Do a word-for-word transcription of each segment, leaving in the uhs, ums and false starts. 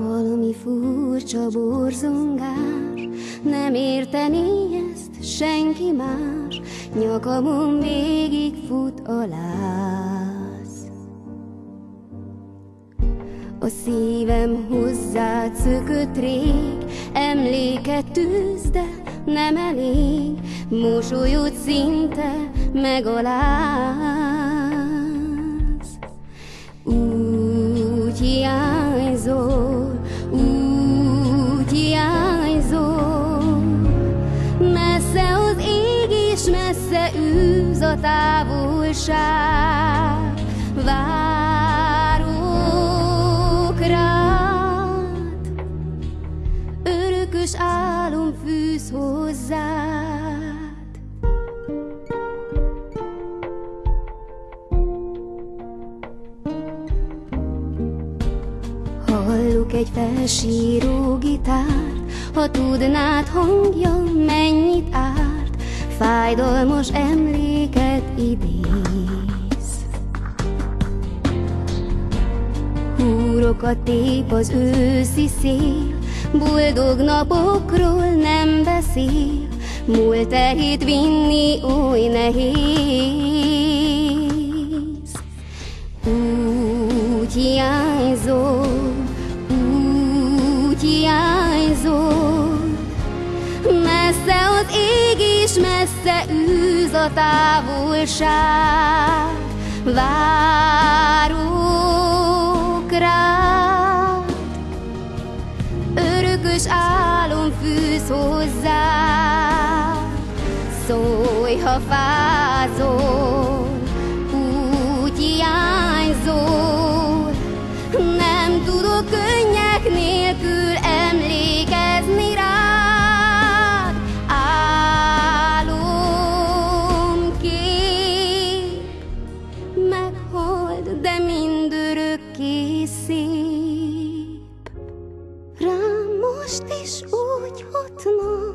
Valami furcsa borzongás, nem értené ezt senki más, nyakamon végig fut a láz. A szívem hozzád szökött rég, emléket tűz, de nem elég, mosolyod szinte megaláz. Úgy hiányzol, úgy hiányzol, messze az ég és messze űz a távolság. Várok rád, örökös álom fűz hozzád. Hallok egy felsíró gitárt, ha tudnád hangja mennyit árt, fájdalmas emléket idéz. Húrokat tép az őszi szél, boldog napokról nem beszél, múlt terhét vinni oly nehéz. Úgy hiányzol, úgy hiányzol, messze az ég és messze űz a távolság. Várok rád, örökös álom fűz hozzád. Szólj, ha fázol, úgy hiányzol, nem tudok könnyek nélkül emlékezni rád. Álomkép meghalt, de mindörökké szép. Rám most is úgy hatna,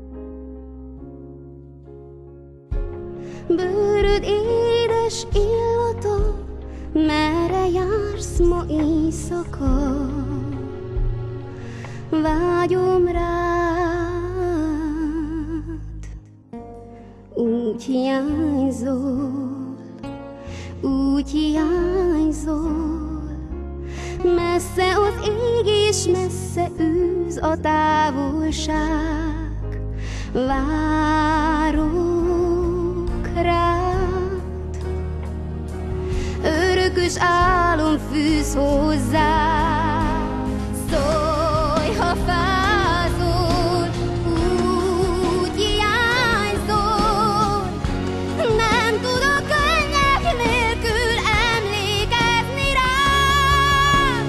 bőröd édes illata, merre jársz ma éjszaka? Vágyom rád, úgy hiányzol, úgy hiányzol, messze az ég és messze űz a távolság. Várok rád, örökös álom fűz hozzá. Szólj, ha fázol, úgy hiányzol, nem tudok könnyek nélkül emlékezni rád.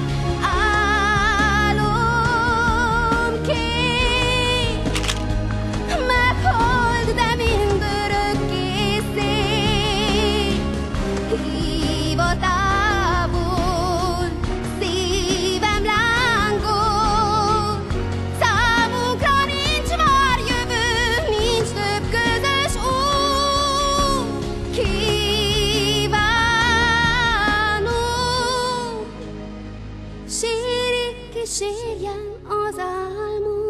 Álomkép meghalt, de mindörökké szép. Hív a távol, szívem lángol, számunkra nincs már jövő, nincs több közös út. Kívánom, sírj, kísérjen az álmom.